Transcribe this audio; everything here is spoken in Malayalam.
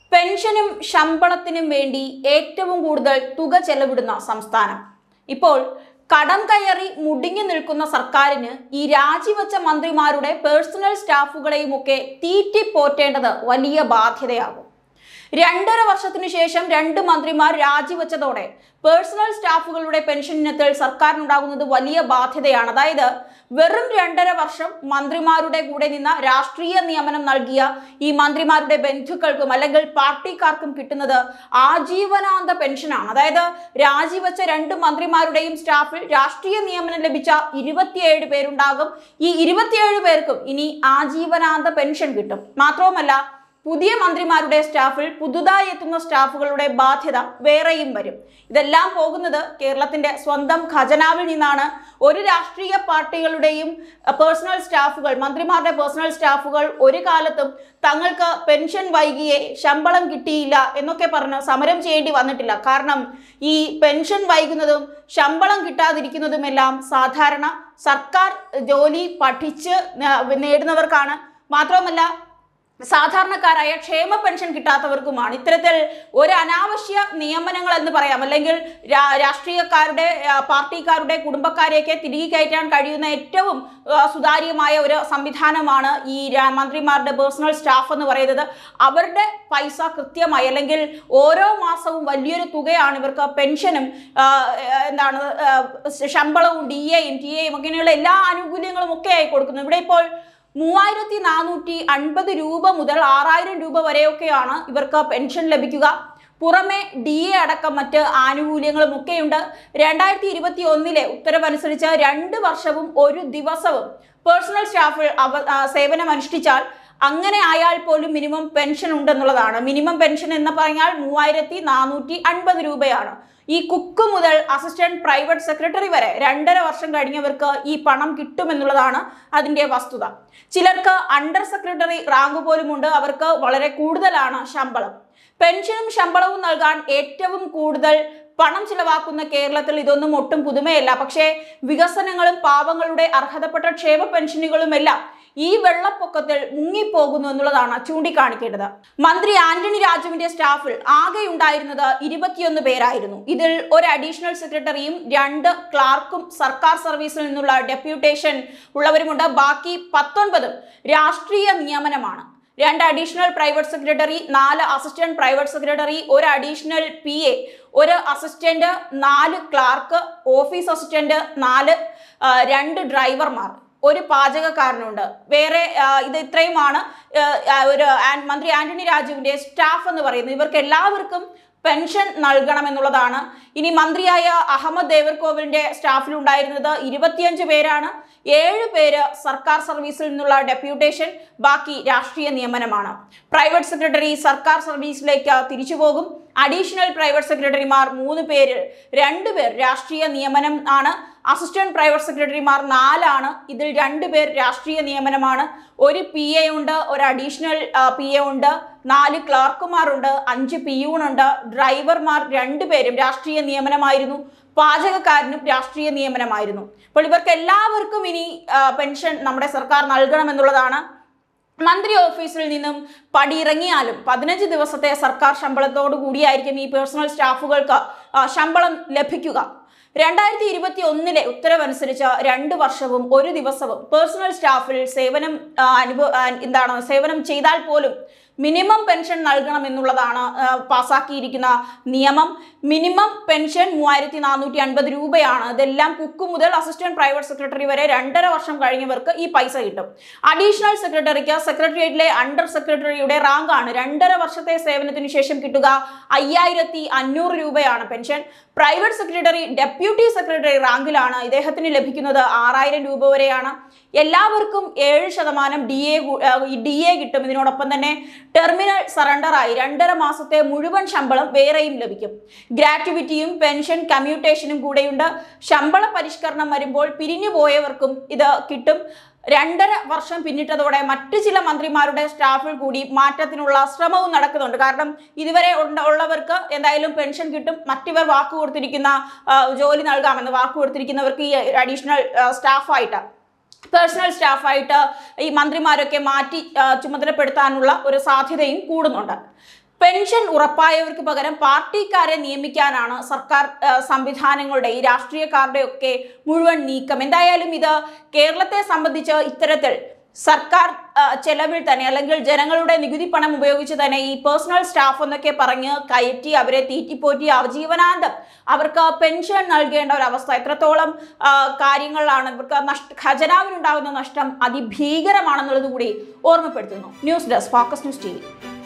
പെൻഷനും ശമ്പളത്തിനും വേണ്ടി ഏറ്റവും കൂടുതൽ തുക ചെലവിടുന്ന സംസ്ഥാനം. ഇപ്പോൾ കടം കയറി മുടിങ്ങി നിൽക്കുന്ന സർക്കാരിന് ഈ രാജിവെച്ച മന്ത്രിമാരുടെ പേഴ്സണൽ സ്റ്റാഫുകളെയുമൊക്കെ തീറ്റിപ്പോറ്റേണ്ടത് വലിയ ബാധ്യതയാകും. 2.5 വർഷത്തിനു ശേഷം 2 മന്ത്രിമാർ രാജിവെച്ചതോടെ പേഴ്സണൽ സ്റ്റാഫുകളുടെ പെൻഷൻ ഇനത്തിൽ സർക്കാരിനുണ്ടാകുന്നത് വലിയ ബാധ്യതയാണ്. അതായത് വെറും 2.5 വർഷം മന്ത്രിമാരുടെ കൂടെ നിന്ന രാഷ്ട്രീയ നിയമനം നൽകിയ ഈ മന്ത്രിമാരുടെ ബന്ധുക്കൾക്കും അല്ലെങ്കിൽ പാർട്ടിക്കാർക്കും കിട്ടുന്നത് ആജീവനാന്ത പെൻഷനാണ്. അതായത് രാജിവെച്ച 2 മന്ത്രിമാരുടെയും സ്റ്റാഫിൽ രാഷ്ട്രീയ നിയമനം ലഭിച്ച 27 പേരുണ്ടാകും. ഈ 27 പേർക്കും ഇനി ആജീവനാന്ത പെൻഷൻ കിട്ടും. മാത്രവുമല്ല, പുതിയ മന്ത്രിമാരുടെ സ്റ്റാഫിൽ പുതുതായി എത്തുന്ന സ്റ്റാഫുകളുടെ ബാധ്യത വേറെയും വരും. ഇതെല്ലാം പോകുന്നത് കേരളത്തിന്റെ സ്വന്തം ഖജനാവിൽ നിന്നാണ്. ഒരു രാഷ്ട്രീയ പാർട്ടികളുടെയും പേഴ്സണൽ സ്റ്റാഫുകൾ, മന്ത്രിമാരുടെ പേഴ്സണൽ സ്റ്റാഫുകൾ ഒരു കാലത്തും തങ്ങൾക്ക് പെൻഷൻ വൈകിയേ, ശമ്പളം കിട്ടിയില്ല എന്നൊക്കെ പറഞ്ഞ് സമരം ചെയ്യേണ്ടി വന്നിട്ടില്ല. കാരണം ഈ പെൻഷൻ വൈകുന്നതും ശമ്പളം കിട്ടാതിരിക്കുന്നതുമെല്ലാം സാധാരണ സർക്കാർ ജോലി പഠിച്ച് നേടുന്നവർക്കാണ്. മാത്രവുമല്ല, സാധാരണക്കാരായ ക്ഷേമ പെൻഷൻ കിട്ടാത്തവർക്കുമാണ്. ഇത്തരത്തിൽ ഒരു അനാവശ്യ നിയമനങ്ങൾ എന്ന് പറയാം, അല്ലെങ്കിൽ രാഷ്ട്രീയക്കാരുടെ, പാർട്ടിക്കാരുടെ കുടുംബക്കാരെയൊക്കെ തിരികെ കയറ്റാൻ കഴിയുന്ന ഏറ്റവും സുതാര്യമായ ഒരു സംവിധാനമാണ് ഈ മന്ത്രിമാരുടെ പേഴ്സണൽ സ്റ്റാഫ് എന്ന് പറയുന്നത്. അവരുടെ പൈസ കൃത്യമായി, അല്ലെങ്കിൽ ഓരോ മാസവും വലിയൊരു തുകയാണ് ഇവർക്ക് പെൻഷനും ശമ്പളവും DAയും TA അങ്ങനെയുള്ള എല്ലാ ആനുകൂല്യങ്ങളും ഒക്കെ ആയി കൊടുക്കുന്നു. ഇവിടെ ഇപ്പോൾ 3450 രൂപ മുതൽ 6000 രൂപ വരെയൊക്കെയാണ് ഇവർക്ക് പെൻഷൻ ലഭിക്കുക. പുറമെ DA അടക്കം മറ്റ് ആനുകൂല്യങ്ങളും ഒക്കെയുണ്ട്. 2021 ഉത്തരവനുസരിച്ച് 2 വർഷവും 1 ദിവസവും പേഴ്സണൽ സ്റ്റാഫിൽ സേവനം അനുഷ്ഠിച്ചാൽ അങ്ങനെ ആയാൽ പോലും മിനിമം പെൻഷൻ ഉണ്ടെന്നുള്ളതാണ്. മിനിമം പെൻഷൻ എന്ന് പറഞ്ഞാൽ 3450 രൂപയാണ്. ഈ കുക്ക് മുതൽ അസിസ്റ്റന്റ് പ്രൈവറ്റ് സെക്രട്ടറി വരെ 2.5 വർഷം കഴിഞ്ഞവർക്ക് ഈ പണം കിട്ടുമെന്നുള്ളതാണ് അതിൻ്റെ വസ്തുത. ചിലർക്ക് അണ്ടർ സെക്രട്ടറി റാങ്ക് പോലുമുണ്ട്. അവർക്ക് വളരെ കൂടുതലാണ് ശമ്പളം. പെൻഷനും ശമ്പളവും നൽകാൻ ഏറ്റവും കൂടുതൽ പണം ചിലവാക്കുന്ന കേരളത്തിൽ ഇതൊന്നും ഒട്ടും പുതുമയല്ല. പക്ഷേ വികസനങ്ങളും പാവങ്ങളുടെ അർഹതപ്പെട്ട ക്ഷേമ പെൻഷനുകളുമെല്ലാം ഈ വെള്ളപ്പൊക്കത്തിൽ മുങ്ങിപ്പോകുന്നു എന്നുള്ളതാണ് ചൂണ്ടിക്കാണിക്കേണ്ടത്. മന്ത്രി ആന്റണി രാജുവിന്റെ സ്റ്റാഫിൽ ആകെ ഉണ്ടായിരുന്നത് 21 പേരായിരുന്നു. ഇതിൽ ഒരു അഡീഷണൽ സെക്രട്ടറിയും 2 ക്ലാർക്കും സർക്കാർ സർവീസിൽ നിന്നുള്ള ഡെപ്യൂട്ടേഷൻ ഉള്ളവരുമുണ്ട്. ബാക്കി 19 രാഷ്ട്രീയ നിയമനമാണ്. 2 additional private secretary, 4 assistant private secretary, 1 additional PA, 1 assistant, 4 clerk, office assistant, 2 ഡ്രൈവർമാർ, 1 പാചകക്കാരനുണ്ട്. വേറെ ഇത് ഇത്രയുമാണ് മന്ത്രി ആന്റണി രാജുവിന്റെ സ്റ്റാഫ് എന്ന് പറയുന്നത്. ഇവർക്ക് എല്ലാവർക്കും പെൻഷൻ നൽകണമെന്നുള്ളതാണ്. ഇനി മന്ത്രിയായ അഹമ്മദ് ദേവർകോവിലിന്റെ സ്റ്റാഫിൽ ഉണ്ടായിരുന്നത് 25 പേരാണ്. 7 പേര് സർക്കാർ സർവീസിൽ നിന്നുള്ള ഡെപ്യൂട്ടേഷൻ, ബാക്കി രാഷ്ട്രീയ നിയമനമാണ്. പ്രൈവറ്റ് സെക്രട്ടറി സർക്കാർ സർവീസിലേക്ക് തിരിച്ചു പോകും. അഡീഷണൽ പ്രൈവറ്റ് സെക്രട്ടറിമാർ 3 പേരിൽ 2 പേർ രാഷ്ട്രീയ നിയമനം ആണ്. അസിസ്റ്റന്റ് പ്രൈവറ്റ് സെക്രട്ടറിമാർ 4 ആണ്. ഇതിൽ 2 പേർ രാഷ്ട്രീയ നിയമനമാണ്. 1 PA ഉണ്ട്, 1 അഡീഷണൽ PA ഉണ്ട്, 4 ക്ലർക്കുമാരുണ്ട്, 5 പിയൂണുണ്ട്. ഡ്രൈവർമാർ 2 പേരും രാഷ്ട്രീയ നിയമനമായിരുന്നു. പാചകക്കാരനും രാഷ്ട്രീയ നിയമനമായിരുന്നു. അപ്പോൾ ഇവർക്ക് എല്ലാവർക്കും ഇനി പെൻഷൻ നമ്മുടെ സർക്കാർ നൽകണമെന്നുള്ളതാണ്. മന്ത്രി ഓഫീസിൽ നിന്നും പടിയിറങ്ങിയാലും 15 ദിവസത്തെ സർക്കാർ ശമ്പളത്തോടു കൂടിയായിരിക്കും ഈ പേഴ്സണൽ സ്റ്റാഫുകൾക്ക് ശമ്പളം ലഭിക്കുക. 2021 ഉത്തരവനുസരിച്ച് 2 വർഷവും 1 ദിവസവും പേഴ്സണൽ സ്റ്റാഫിൽ സേവനം ചെയ്താൽ പോലും മിനിമം പെൻഷൻ നൽകണം എന്നുള്ളതാണ് പാസാക്കിയിരിക്കുന്ന നിയമം. മിനിമം പെൻഷൻ 3450 രൂപയാണ്. ഇതെല്ലാം കുക്ക് മുതൽ അസിസ്റ്റന്റ് പ്രൈവറ്റ് സെക്രട്ടറി വരെ 2.5 വർഷം കഴിഞ്ഞവർക്ക് ഈ പൈസ കിട്ടും. അഡീഷണൽ സെക്രട്ടറിക്ക് സെക്രട്ടേറിയറ്റിലെ അണ്ടർ സെക്രട്ടറിയുടെ റാങ്കാണ്. 2.5 വർഷത്തെ സേവനത്തിന് ശേഷം കിട്ടുക 5500 രൂപയാണ് pension. Private secretary deputy secretary റാങ്കിലാണ്. ഇദ്ദേഹത്തിന് ലഭിക്കുന്നത് 6000 രൂപ വരെയാണ്. എല്ലാവർക്കും 7% DA കിട്ടും. ഇതിനോടൊപ്പം തന്നെ ടെർമിനൽ സറണ്ടറായി 2.5 മാസത്തെ മുഴുവൻ ശമ്പളം വേറെയും ലഭിക്കും. ഗ്രാറ്റുവിറ്റിയും പെൻഷൻ കമ്മ്യൂട്ടേഷനും കൂടെയുണ്ട്. ശമ്പള പരിഷ്കരണം വരുമ്പോൾ പിരിഞ്ഞു പോയവർക്കും ഇത് കിട്ടും. 2.5 വർഷം പിന്നിട്ടതോടെ മറ്റു ചില മന്ത്രിമാരുടെ സ്റ്റാഫിൽ കൂടി മാറ്റത്തിനുള്ള ശ്രമവും നടക്കുന്നുണ്ട്. കാരണം ഇതുവരെ ഉള്ളവർക്ക് എന്തായാലും പെൻഷൻ കിട്ടും. മറ്റിവർ വാക്കുകൊടുത്തിരിക്കുന്ന ജോലി നൽകാമെന്ന് വാക്കുകൊടുത്തിരിക്കുന്നവർക്ക് ഈ അഡീഷണൽ സ്റ്റാഫായിട്ട്, പേഴ്സണൽ സ്റ്റാഫായിട്ട് ഈ മന്ത്രിമാരൊക്കെ മാറ്റി ചുമതലപ്പെടുത്താനുള്ള ഒരു സാധ്യതയും കൂടുന്നുണ്ട്. പെൻഷൻ ഉറപ്പായവർക്ക് പകരം പാർട്ടിക്കാരെ നിയമിക്കാനാണ് സർക്കാർ സംവിധാനങ്ങളുടെ ഈ രാഷ്ട്രീയക്കാരുടെ ഒക്കെ മുഴുവൻ നീക്കം. എന്തായാലും ഇത് കേരളത്തെ സംബന്ധിച്ച് ഇത്തരത്തിൽ സർക്കാർ ചെലവിൽ തന്നെ അല്ലെങ്കിൽ ജനങ്ങളുടെ നികുതി പണം ഉപയോഗിച്ച് തന്നെ ഈ പേഴ്സണൽ സ്റ്റാഫ് എന്നൊക്കെ പറഞ്ഞ് കയറ്റി അവരെ തീറ്റിപ്പോറ്റി ആജീവനാന്തം അവർക്ക് പെൻഷൻ നൽകേണ്ട ഒരു അവസ്ഥ എത്രത്തോളം കാര്യങ്ങളാണ് ഇവർക്ക് ഖജനാവിനുണ്ടാകുന്ന നഷ്ടം അതിഭീകരമാണെന്നുള്ളത് കൂടി ഓർമ്മപ്പെടുത്തുന്നു. News desk focus news TV.